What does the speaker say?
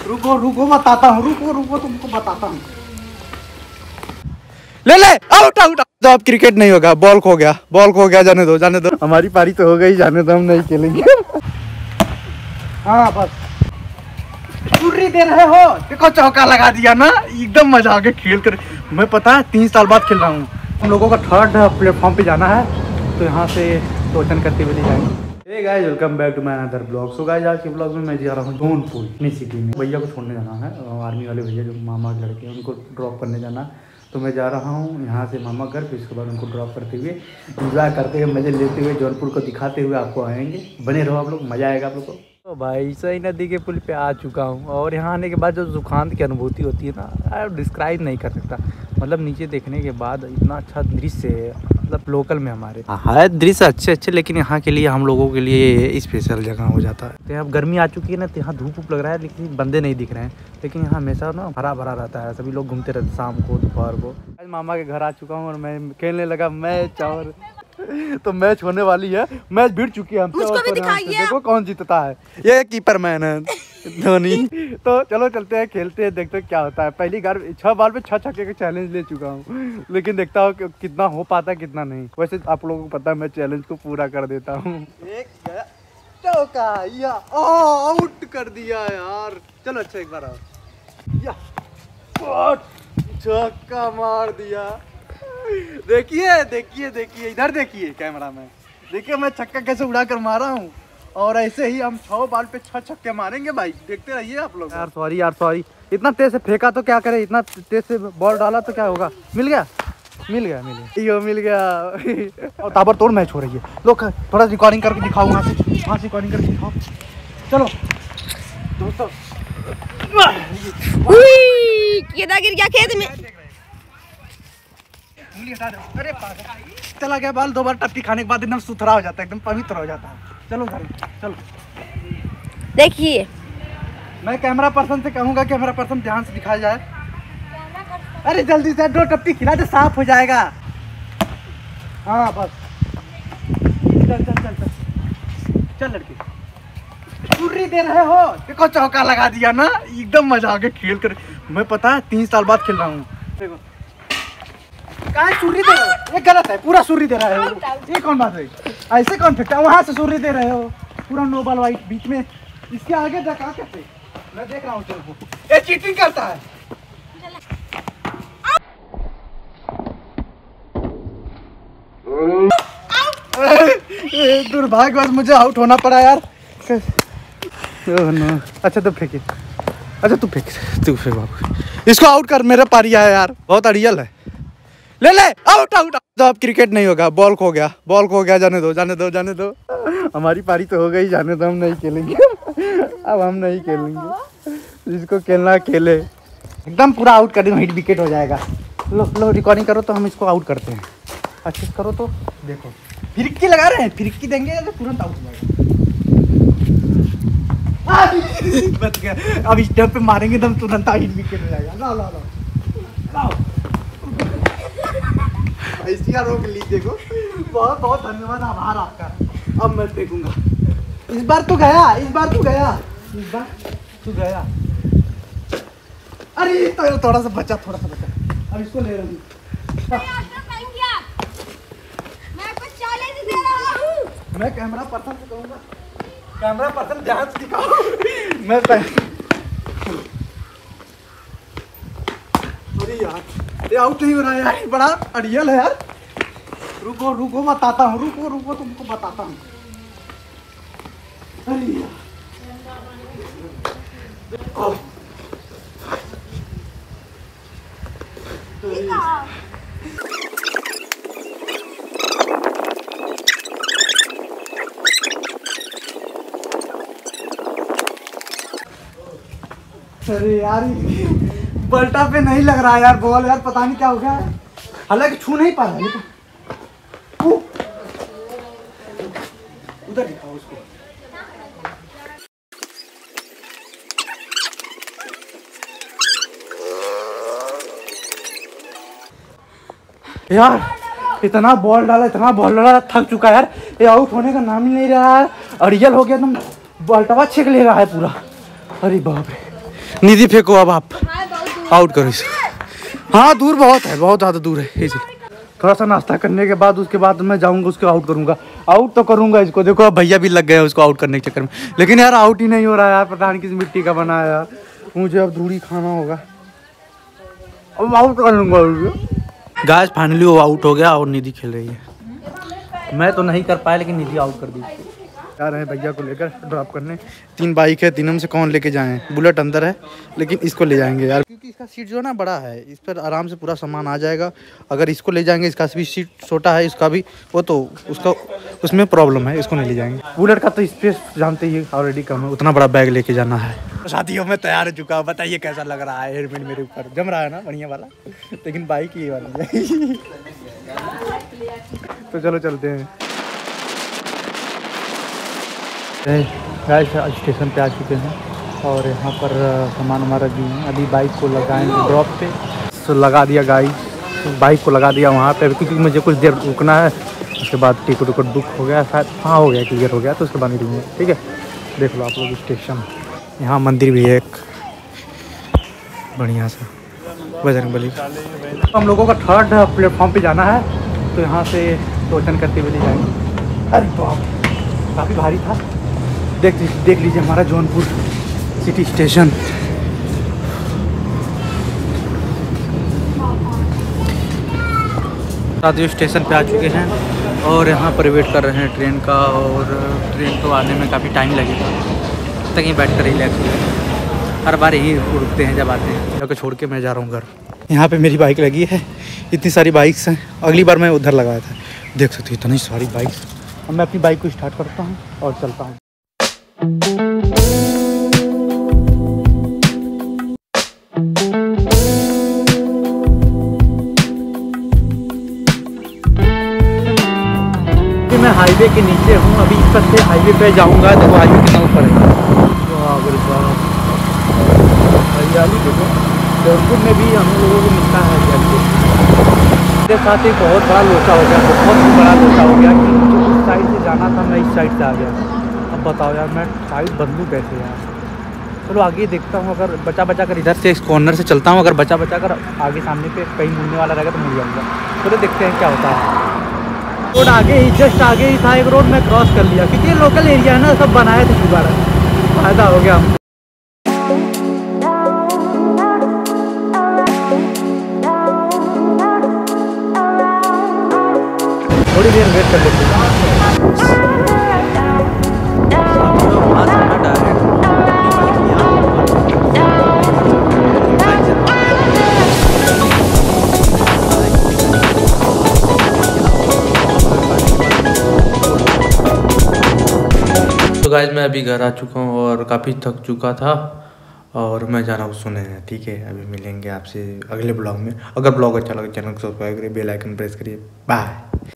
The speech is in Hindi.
रुको रुको बताता हूँ, रुको रुको तुमको बताता हूँ। ले ले, आउट आउट। तो अब क्रिकेट नहीं होगा, बॉल खो गया, बॉल खो गया। जाने दो जाने दो, हमारी पारी तो हो गई, जाने दो, हम नहीं खेलेंगे। हाँ बस छुरी दे रहे हो, देखो चौका लगा दिया ना, एकदम मजा आ गया खेल कर। मैं पता है 3 साल बाद खेल रहा हूँ। हम लोगों का 3rd प्लेटफॉर्म पे जाना है, तो यहाँ से टोचन करते हुए जाएंगे। Hey guys, welcome back to my another blog. So guys, आज के ब्लॉग में मैं जा रहा हूँ जौनपुर अपनी सिटी में। भैया को छोड़ने जाना है, आर्मी वाले भैया जो मामा के लड़के हैं, उनको ड्रॉप करने जाना है। तो मैं जा रहा हूँ यहाँ से मामा घर, फिर उसके बाद उनको ड्रॉप करते हुए, इंजॉय करते हुए, मज़े लेते हुए, जौनपुर को दिखाते हुए आपको आएंगे। बने रहो आप लोग, मज़ा आएगा आप लोग को। तो भाई सही नदी के पुल पे आ चुका हूँ, और यहाँ आने के बाद जो सुखांत की अनुभूति होती है ना, डिस्क्राइब नहीं कर सकता। मतलब नीचे देखने के बाद इतना अच्छा दृश्य है, मतलब लोकल में हमारे है दृश्य अच्छे अच्छे, लेकिन यहाँ के लिए हम लोगों के लिए स्पेशल जगह हो जाता है। तो यहाँ गर्मी आ चुकी है ना, तो यहाँ धूप लग रहा है, लेकिन बंदे नहीं दिख रहे हैं। लेकिन यहाँ हमेशा ना हरा भरा रहता है, सभी लोग घूमते रहते शाम को, दोपहर को। आज मामा के घर आ चुका हूँ और मैं खेलने लगा मैच, और तो मैच होने वाली है, मैच भिड़ चुकी है हमसे। और देखो कौन जीतता है, ये कीपर मैन है धोनी। तो चलो चलते हैं, खेलते हैं, देखते हैं क्या होता है। पहली बार 6 बॉल पे 6 छक्के का चैलेंज ले चुका हूँ, लेकिन देखता हूँ कि कितना हो पाता है कितना नहीं। वैसे आप लोगों को पता है मैं चैलेंज को पूरा कर देता हूँ। एक चौका, या आउट कर दिया यार। चलो अच्छा एक बार या छक्का मार दिया। देखिए देखिए देखिए, इधर देखिए कैमरा में, देखिए मैं छक्का कैसे उड़ा कर मारा हूँ। और ऐसे ही हम 6 बॉल पे 6 छक्के मारेंगे भाई, देखते रहिए आप लोग। यार सॉरी, इतना तेज से फेंका तो क्या करे, इतना तेज से बॉल डाला तो क्या होगा। मिल गया। और ताबड़तोड़ मैच हो रही है। लोग थोड़ा रिकॉर्डिंग करके दिखाओ, वहाँ से रिकॉर्डिंग करके दिखाओ। चलो दोस्तों, गिर गया खेत में। अरे चला गया बाल। 2 बार टप्पी खाने के बाद एकदम सुथरा हो जाता है, एकदम पवित्र हो जाता है। चलो घर चलो। देखिए, मैं कैमरा पर्सन से कहूँगा, कैमरा पर्सन ध्यान से दिखाया जाए। अरे जल्दी से 2 टप्पी खिला दे, साफ हो जाएगा। हाँ बस, चल लड़की, छुरी दे रहे हो, देखो चौका लगा दिया ना, एकदम मजा आ गया खेल कर। मैं पता है 3 साल बाद खेल रहा हूँ। देखो कहाँ सूर्य दे रहे हो, ये गलत है, पूरा सूर्य दे रहे हो। ये कौन बात है, ऐसे कौन फेंकता है। वहाँ से सूर्य दे रहे हो, पूरा नो बॉल वाइट बीच में, इसके आगे जा कहाँ कैसे। मैं देख रहा हूँ तेरे को, ये चीटिंग करता है। दुर्भाग्यवश मुझे आउट होना पड़ा यार। अच्छा तो फेंके, अच्छा तू फेंक बाबू, इसको आउट कर, मेरा पारी है यार, बहुत अड़ियल है। ले ले, आउट आउट। तो अब क्रिकेट नहीं होगा, बॉल खो गया, जाने दो, हमारी पारी तो हो गई, जाने दो, हम नहीं खेलेंगे। अब हम नहीं खेलेंगे, जिसको खेलना खेले। एकदम पूरा आउट कर दूँ, हिट विकेट हो जाएगा। लो रिकॉर्डिंग करो तो हम इसको आउट करते हैं। अच्छे से करो तो देखो, फिरकी लगा रहे हैं, फिरकी देंगे तो तुरंत आउट हो जाएगा। बच गया। अब इस टाइम पे मारेंगे तो तुरंत हिट विकेट हो जाएगा। लाओ ऐसी रोक ली। देखो बहुत बहुत धन्यवाद, आभार आपका। अब मैं फेंकूंगा, इस बार तू गया। अरे तो थोड़ा सा बचा। अब इसको ले रहा हूँ। मैं कैमरा पर्सन से कहूँगा, कैमरा पर्सन ध्यान से दिखाओ। मैं अरे यार, ये आउट नहीं हो रहा है यार, बड़ा अड़ियल है यार। रुको बताता हूँ, रुको तुमको बताता हूँ। अरे यार अरे यार, बल्टा पे नहीं लग रहा है यार बॉल, यार पता नहीं क्या हो गया। हालांकि छू नहीं पा रहा है, उधर दिखाओ उसको। यार इतना बॉल डाला, थक चुका यार। ये आउट होने का नाम ही नहीं रहा है, अड़ियल हो गया एकदम, बॉल्टवा छेक ले रहा है पूरा। अरे बाप रे, निधि फेंको अब आप, आउट करो इसको। हाँ दूर बहुत है, बहुत ज़्यादा दूर है, इसलिए थोड़ा सा नाश्ता करने के बाद उसके बाद मैं जाऊंगा उसको आउट करूंगा। आउट तो करूंगा इसको, देखो अब भैया भी लग गए उसको आउट करने के चक्कर में, लेकिन यार आउट ही नहीं हो रहा है यार, पता नहीं किस मिट्टी का बना है यार। मुझे अब धूड़ी खाना होगा, अब आउट कर लूंगा। गाइस फाइनली वो आउट हो गया और निधि खेल रही है। मैं तो नहीं कर पाया लेकिन निधि आउट कर दी। जा रहे हैं भैया को लेकर ड्रॉप करने। 3 बाइक है, तीनों में से कौन लेके जाएं। बुलेट अंदर है लेकिन इसको ले जाएंगे यार, क्योंकि इसका सीट जो है ना बड़ा है, इस पर आराम से पूरा सामान आ जाएगा। अगर इसको ले जाएंगे, इसका भी सीट छोटा है, इसका भी, वो तो उसका उसमें प्रॉब्लम है, इसको नहीं ले जाएंगे। बुलेट का तो स्पेस जानते ही ऑलरेडी कम है, उतना बड़ा बैग लेके जाना है। तो साथियों में तैयार हो चुका, बताइए कैसा लग रहा है। हेलमेट मेरे ऊपर जम रहा है ना बढ़िया वाला, लेकिन बाइक ये वाली है। तो चलो चलते हैं। स्टेशन पे आ चुके हैं और यहाँ पर सामान हमारा जी है। अभी बाइक को लगाएंगे ड्रॉप पे, तो लगा दिया गाइस, बाइक को लगा दिया वहाँ पे, क्योंकि मुझे कुछ देर रुकना है। उसके बाद टिकट उकट बुक हो गया शायद, हाँ हो गया, क्लियर हो गया, तो उसके बाद निकलेंगे। ठीक है, देख लो आप लोग स्टेशन। यहाँ मंदिर भी है एक बढ़िया सा, बजरंगबली। हम लोगों का 3rd प्लेटफॉर्म पे जाना है, तो यहाँ से टोचन करते हुए ले जाएंगे। अरे बाप, काफ़ी भारी था। देख लीजिए हमारा जौनपुर सिटी स्टेशन। साथियों स्टेशन पे आ चुके हैं और यहाँ पर वेट कर रहे हैं ट्रेन का, और ट्रेन को आने में काफ़ी टाइम लगेगा, तब तक यहीं बैठ कर रिलैक्स हो जाएगा। हर बार यही रुकते हैं जब आते हैं। जाकर छोड़ के मैं जा रहा हूँ घर। यहाँ पे मेरी बाइक लगी है, इतनी सारी बाइक्स हैं। अगली बार मैं उधर लगाया था, देख सकते हो इतनी सारी बाइक्स। अब मैं अपनी बाइक को स्टार्ट करता हूँ और चलता हूँ। मैं हाईवे के नीचे हूँ, अभी इस पर से हाईवे पे जाऊँगा। देखो हाईवे कितना ऊपर है, हरियाली देखो। जौनपुर में भी हम लोगों को मिलता है हरियाली। मेरे साथ एक बहुत बड़ा लोचा हो गया, बहुत बड़ा लोचा हो गया कि मुझे उस साइड से जाना था, मैं इस साइड से आ गया। अब बताओ यार मैं साइड बदलूँ कैसे यार। चलो आगे देखता हूँ, अगर बचा कर इधर से इस कॉर्नर से चलता हूँ, अगर बचा कर आगे सामने पे कहीं मुड़ने वाला रहेगा तो मुड़ जाऊँगा। चलो देखते हैं क्या होता है। रोड आगे ही, जस्ट आगे ही था एक रोड, मैं क्रॉस कर लिया, क्योंकि ये लोकल एरिया है ना, सब बनाए थे दोबारा, फायदा हो गया हमको। थोड़ी देर वेट कर लेते हैं। तो गाइस मैं अभी घर आ चुका हूँ और काफ़ी थक चुका था, और मैं जा रहा हूँ सोने। ठीक है, अभी मिलेंगे आपसे अगले ब्लॉग में। अगर ब्लॉग अच्छा लगे चैनल को सब्सक्राइब करिए, बेल आइकन प्रेस करिए। बाय।